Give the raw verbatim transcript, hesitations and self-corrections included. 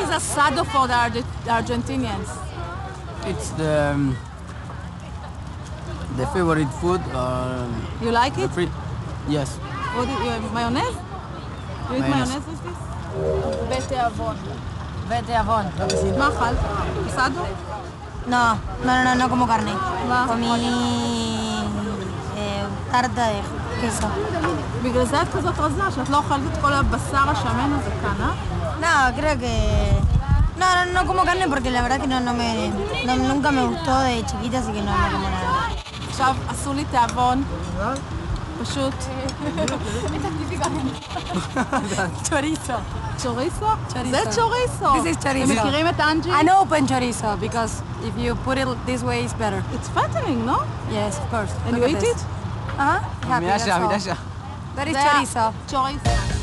is asado for the Arge Argentinians? It's the um, the favorite food. Uh, You like it? free, yes. What do you, mayonnaise? You eat Mayonnaise. mayonnaise with this? בתיאבון. בתיאבון. מה אכלת? asado? No, no, no, no, no como carne. Va. Comí eh, tarta de queso. בגלל זה את כזאת רזה, שאת לא אוכלת את כל הבשר השמן הזה כאן, אה? No, creo que... No, no, no como carne porque la verdad que no, no me... No, nunca me gustó de chiquita, así que no, no como nada. עכשיו עשו לי תיאבון. פשוט. Chorizo. צ'וריסו? Chorizo. זה צ'וריסו. This is chorizo. אתם מכירים את אנג'י? An open chorizo, because if you put it this way, it's better. It's fattening, no? Yes, of course. And Look you at eat this. it? Uh-huh. Happy, Mira that's allá, all. mira allá. That is זה chorizo. צ'וריסו.